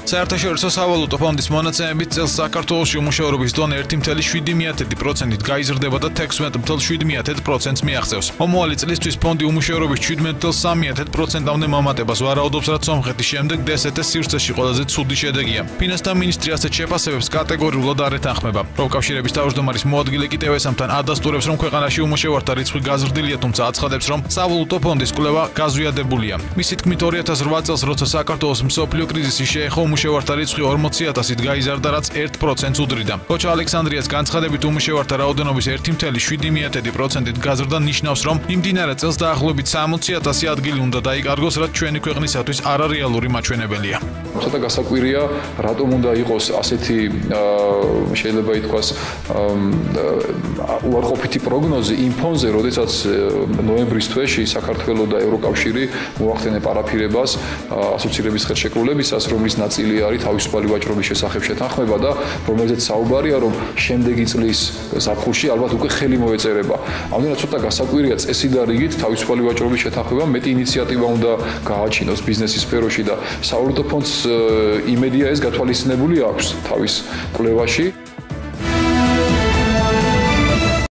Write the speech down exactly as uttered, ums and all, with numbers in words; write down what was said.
საერთაშორისო სავალუტო ფონდის მონაცემებით წელს საქართველოში უმუშევრობის დონე ერთი წელი შვიდი პროცენტით გაიზრდება და თექვსმეტ წელს შვიდი პროცენტს მიაღწევს. მომავალი წლისთვის ფონდი უმუშევრობის შვიდმეტ წელს სამი პროცენტამდე მომატებას ვარაუდობს, რაც სომხეთის შემდეგ დსთ-ს სივრცეში ყველაზე ცუდი შედეგია. ფინანსთა მინისტრი ასეთ შეფასებებს კატეგორიულად არ ეთანხმება. პროფკავშირების თავმჯდომარის მოადგილე კი ტევესამთან ადასტურებს, რომ ქვეყანაში უმუშევართა რიცხვი გაზრდილია, თუმცა აცხადებს, რომ სავალუტო ფონდის კვლევა გაზვიადებულია. მისი თქმით, ორი ათას რვა წელს, როცა საქართველოს მსოფლიო კრიზისი შეეხო, უმუშევართა რიცხვი ორმოცი ათასით გაიზარდა, რაც ერთ პროცენტს უდრიდა. კოჩა ალექსანდრიას განცხადებით, უმუშევართა რაოდენობის ერთი წელი შვიდი პროცენტით გაზრდა ნიშნავს, რომ იმდინარე წელს დაახლოებით სამოცი ათასი ადგილი უნდა დაიკარგოს, რაც ჩვენი ქვეყნისათვის არარეალური მაჩვენებელია. ცოტა გასაკვირია, რატომ უნდა იყოს ასეთი შეიძლება ითქვას უარყოფითი პროგნოზი იმ ფონზე, როდესაც ნოემბრის თვეში საქართველოს და ევროკავშირი მოახდენენ პარაფირებას ასოცირების ხელშეკრულებისას, რომლის ნაწილი არის თავისუფალი ვაჭრობის შესახებ შეთანხმება და რომელზეც საუბარია, რომ შემდეგი წლის ზაფხულში ალბათ უკვე ხელი მოეწერება. ამდენად ცოტა გასაკვირია წესით და რიგით თავისუფალი ვაჭრობის შეთანხმება მეტი ინიციატივა უნდა გააჩინოს ბიზნესის სფეროში და სავალუტო ფონდს იმედია ეს გათვალისწინებული აქვს თავის კვლევაში.